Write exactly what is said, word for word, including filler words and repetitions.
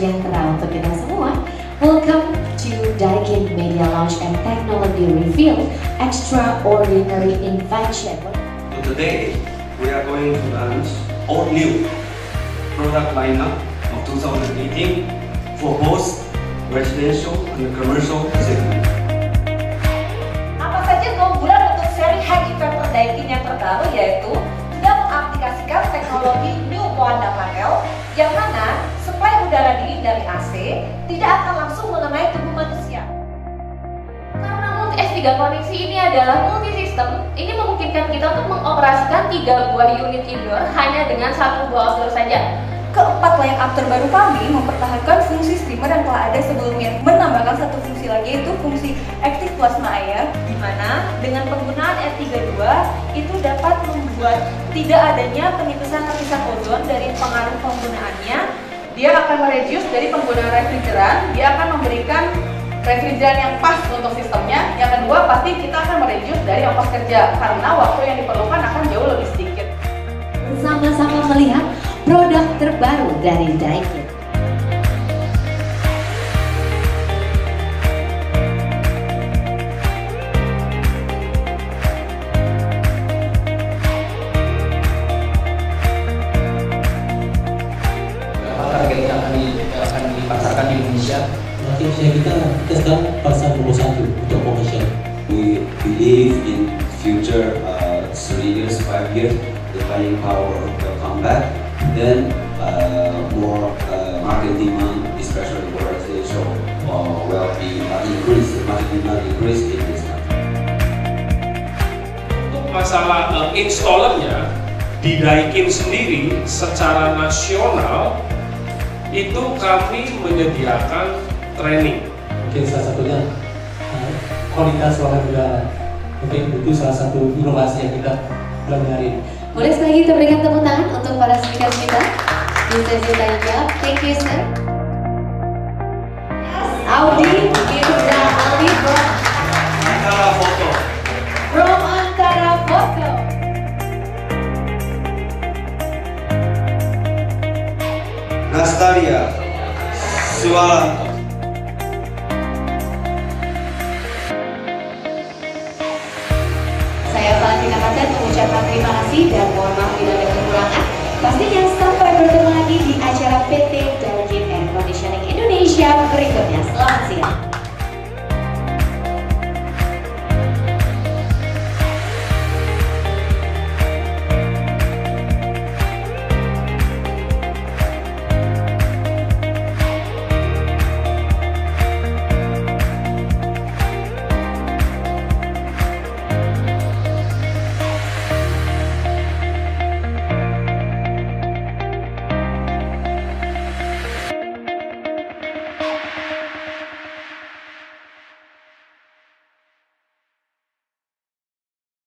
sejahtera untuk kita semua. Welcome to Daikin Media Launch and Technology Reveal Extraordinary Invention. So today we are going to launch all new product lineup of two thousand eighteen for both residential and commercial segment. Apa saja keunggulan untuk seri high effector Daikin yang terbaru, yaitu sudah mengaplikasikan teknologi New Moanda Panel yang mana supply udara dingin dari A C tidak akan langsung mengenai tubuh manusia. Karena multi S tiga koneksi ini adalah multi sistem, ini memungkinkan kita untuk mengoperasikan tiga buah unit indoor hanya dengan satu buah outdoor saja. Keempat line-up terbaru kami mempertahankan fungsi streamer yang telah ada sebelumnya, menambahkan satu fungsi lagi, yaitu fungsi aktif plasma air, di mana dengan penggunaan R tiga puluh dua itu dapat membuat tidak adanya penipisan lapisan ozon dari pengaruh penggunaannya. Dia akan mereduce dari penggunaan refrigeran, dia akan memberikan refrigeran yang pas untuk sistemnya. Yang kedua, pasti kita akan mereduce dari ongkos kerja karena waktu yang diperlukan akan jauh lebih sedikit. Sama-sama melihat produk terbaru dari Daikin. Apa target yang akan, di, akan dipasarkan di Indonesia? Nanti usia kita, kita sekarang pasar nomor satu untuk komersial. We believe in future uh, three years, five years, the buying power will come back. Then uh, more uh, market demand, especially for residential, uh, will be uh, increased. Market demand increase in this country. Untuk masalah uh, installernya di Daikin sendiri secara nasional itu kami menyediakan training. Mungkin salah satunya uh, kualitas ruangan udara. Mungkin itu salah satu inovasi yang kita pelajari. Boleh sekali lagi kita berikan tepuk tangan untuk para speaker kita di sesi tanya jawab. Thank you, sir. Audi, Indra Aldi from Antara foto. from Antara Foto. Nastalia Sualanto. Saya Valentina Martin mengucapkan terima kasih dan mohon maaf bila ada kekurangan. Pastinya sampai bertemu lagi di acara P T Daikin Air Conditioning Indonesia berikutnya. Selamat siang.